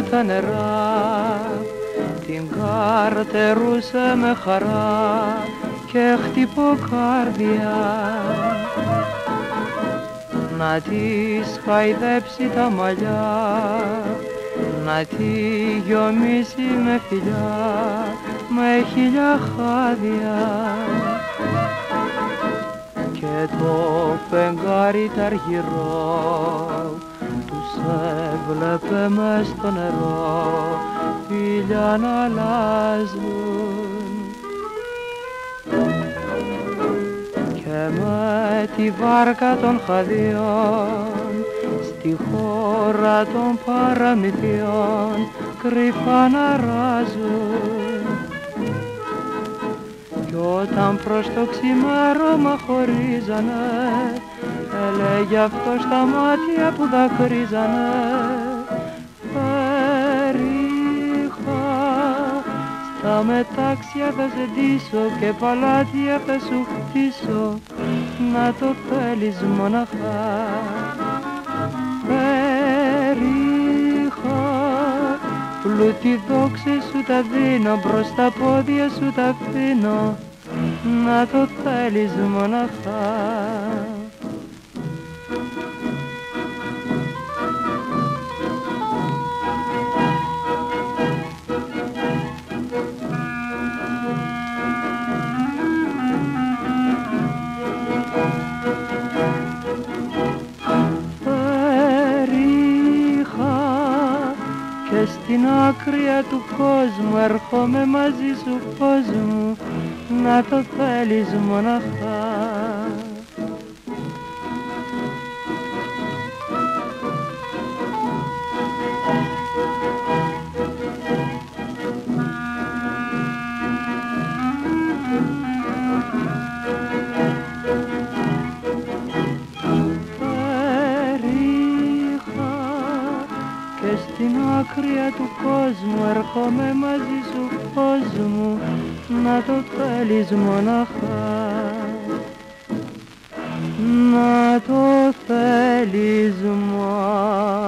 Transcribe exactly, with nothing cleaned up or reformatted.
τα νερά, την καρτερούσε με χαρά και χτυπώ καρδιά. Να της χαϊδέψει τα μαλλιά, να τη γιομίσει με φιλιά, με χίλια χάδια. Και το φεγγάρι τ' αργυρό τους έβλεπε μες στο νερό φιλιά να αλλάζουν. Και με τη βάρκα των χαδιών στη χώρα των παραμυθιών κρυφά να ράζουν. Κι όταν προς το ξημέρωμα χωρίζανε, έλεγε αυτό στα μάτια που δακρύζανε, περίχα, στα μετάξια θα σε ντύσω και παλάτια θα σου χτίσω, να το θέλεις μοναχά. Περίχα, πλούτη δόξη σου τα δίνω, μπρος τα πόδια σου τα αφήνω, να το θέλεις μοναχά. Στην άκρια του κόσμου έρχομαι μαζί σου φως μου, να το θέλεις μοναχά. Στην άκρια του κόσμου έρχομαι μαζί σου φως μου, να το θέλεις μοναχά, να το θέλεις μοναχά.